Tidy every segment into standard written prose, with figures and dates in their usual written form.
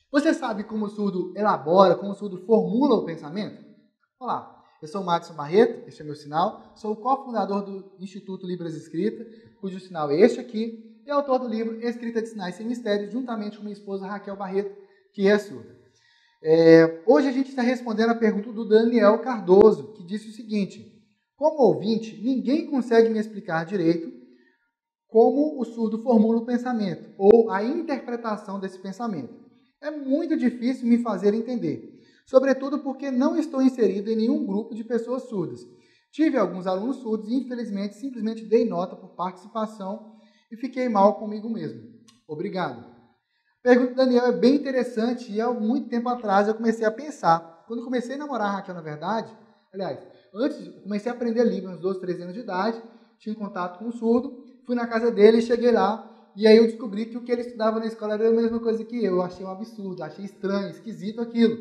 Você sabe como o surdo elabora, como o surdo formula o pensamento? Olá, eu sou o Madison Barreto, este é meu sinal, sou o cofundador do Instituto Libras Escrita, cujo sinal é este aqui, e autor do livro Escrita de Sinais Sem Mistério, juntamente com minha esposa Raquel Barreto, que é surda. Hoje a gente está respondendo a pergunta do Daniel Cardoso, que disse o seguinte: como ouvinte, ninguém consegue me explicar direito como o surdo formula o pensamento, ou a interpretação desse pensamento. É muito difícil me fazer entender, sobretudo porque não estou inserido em nenhum grupo de pessoas surdas. Tive alguns alunos surdos e, infelizmente, simplesmente dei nota por participação e fiquei mal comigo mesmo. Obrigado. A pergunta do Daniel é bem interessante e há muito tempo atrás eu comecei a pensar. Quando comecei a namorar a Raquel, na verdade, antes eu comecei a aprender Libras, uns 12, 13 anos de idade, tinha contato com um surdo, fui na casa dele e cheguei lá. E aí eu descobri que o que ele estudava na escola era a mesma coisa que eu. Eu achei um absurdo, achei estranho, esquisito aquilo.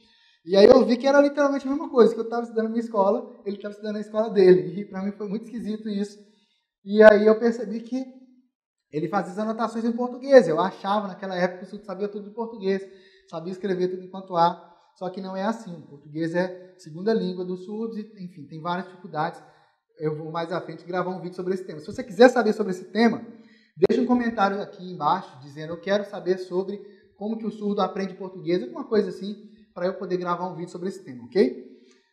E aí eu vi que era literalmente a mesma coisa, que eu estava estudando na minha escola, ele estava estudando na escola dele. E para mim foi muito esquisito isso. E aí eu percebi que ele fazia as anotações em português. Eu achava naquela época que o surdo sabia tudo de português, sabia escrever tudo enquanto A, só que não é assim. O português é segunda língua dos surdos, e, enfim, tem várias dificuldades. Eu vou mais à frente gravar um vídeo sobre esse tema. Se você quiser saber sobre esse tema, deixa um comentário aqui embaixo dizendo: eu quero saber sobre como que o surdo aprende português, alguma coisa assim, para eu poder gravar um vídeo sobre esse tema, ok?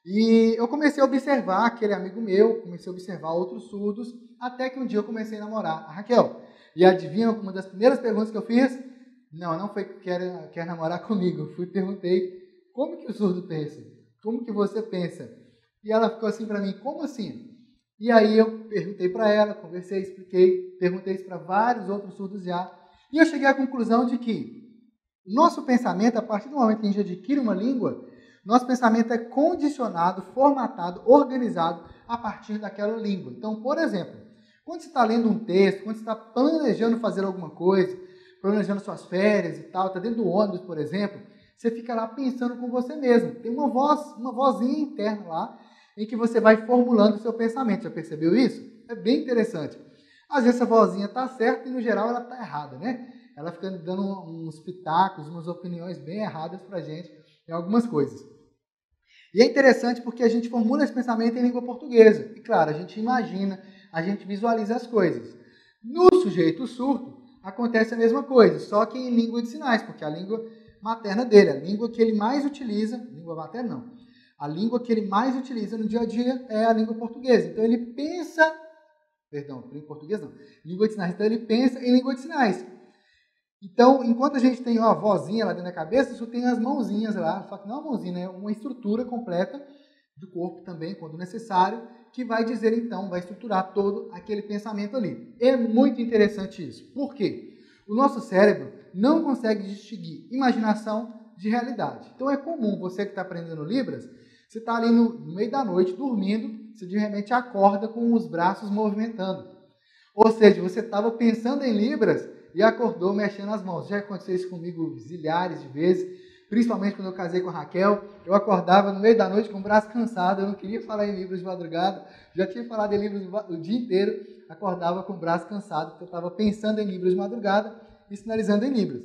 E eu comecei a observar aquele amigo meu, comecei a observar outros surdos, até que um dia eu comecei a namorar a Raquel. E adivinha uma das primeiras perguntas que eu fiz? Não foi que quer namorar comigo. Eu perguntei: como que o surdo pensa? Como que você pensa? E ela ficou assim para mim: como assim? E aí eu perguntei para ela, conversei, expliquei, perguntei isso para vários outros surdos já. E eu cheguei à conclusão de que o nosso pensamento, a partir do momento que a gente adquire uma língua, nosso pensamento é condicionado, formatado, organizado a partir daquela língua. Então, por exemplo, quando você está lendo um texto, quando você está planejando fazer alguma coisa, planejando suas férias e tal, está dentro do ônibus, por exemplo, você fica lá pensando com você mesmo. Tem uma vozinha interna lá, em que você vai formulando o seu pensamento. Já percebeu isso? É bem interessante. Às vezes essa vozinha está certa e, no geral, ela está errada, né? Ela fica dando uns pitacos, umas opiniões bem erradas para a gente em algumas coisas. E é interessante porque a gente formula esse pensamento em língua portuguesa. E, claro, a gente imagina, a gente visualiza as coisas. No sujeito surdo, acontece a mesma coisa, só que em língua de sinais, porque é a língua materna dele, a língua que ele mais utiliza, língua materna não, a língua que ele mais utiliza no dia a dia é a língua portuguesa. Então ele pensa, língua portuguesa não, língua de sinais, então ele pensa em língua de sinais. Então, enquanto a gente tem uma vozinha lá dentro da cabeça, isso tem as mãozinhas lá, só que não é uma mãozinha, é uma estrutura completa do corpo também, quando necessário, que vai dizer então, vai estruturar todo aquele pensamento ali. É muito interessante isso. Por quê? O nosso cérebro não consegue distinguir imaginação de realidade. Então é comum, você que está aprendendo Libras, você está ali no meio da noite, dormindo, você de repente acorda com os braços movimentando. Ou seja, você estava pensando em Libras e acordou mexendo as mãos. Já aconteceu isso comigo zilhares de vezes, principalmente quando eu casei com a Raquel. Eu acordava no meio da noite com o braço cansado, eu não queria falar em Libras de madrugada, já tinha falado em Libras o dia inteiro, acordava com o braço cansado, porque eu estava pensando em Libras de madrugada e sinalizando em Libras.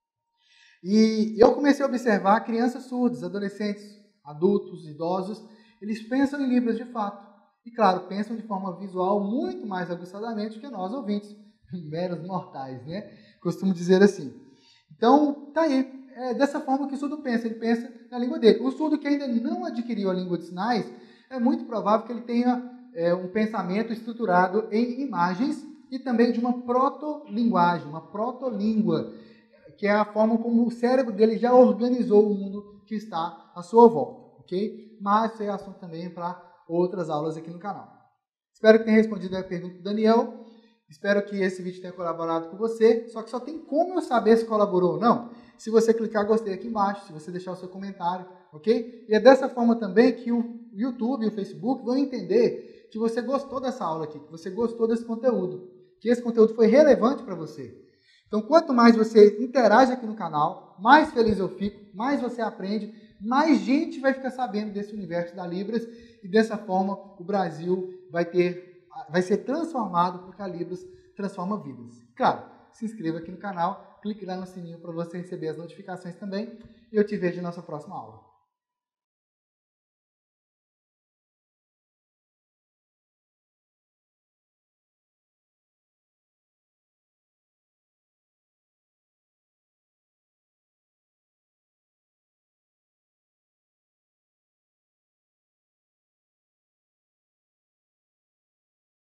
E eu comecei a observar crianças surdas, adolescentes, adultos, idosos, eles pensam em Libras de fato. E, claro, pensam de forma visual muito mais aguçadamente que nós, ouvintes, meros mortais, né? Costumo dizer assim. Então, tá aí. É dessa forma que o surdo pensa. Ele pensa na língua dele. O surdo que ainda não adquiriu a língua de sinais, é muito provável que ele tenha um pensamento estruturado em imagens e também de uma proto-linguagem, uma proto-língua, que é a forma como o cérebro dele já organizou o mundo que está à sua volta, ok? Mas isso é assunto também para outras aulas aqui no canal. Espero que tenha respondido a pergunta do Daniel. Espero que esse vídeo tenha colaborado com você. Só que só tem como eu saber se colaborou ou não se você clicar gostei aqui embaixo, se você deixar o seu comentário, ok? E é dessa forma também que o YouTube e o Facebook vão entender que você gostou dessa aula aqui, que você gostou desse conteúdo, que esse conteúdo foi relevante para você. Então, quanto mais você interage aqui no canal, mais feliz eu fico, mais você aprende, mais gente vai ficar sabendo desse universo da Libras e dessa forma o Brasil vai ser transformado porque a Libras transforma vidas. Claro, se inscreva aqui no canal, clique lá no sininho para você receber as notificações também. E eu te vejo na nossa próxima aula.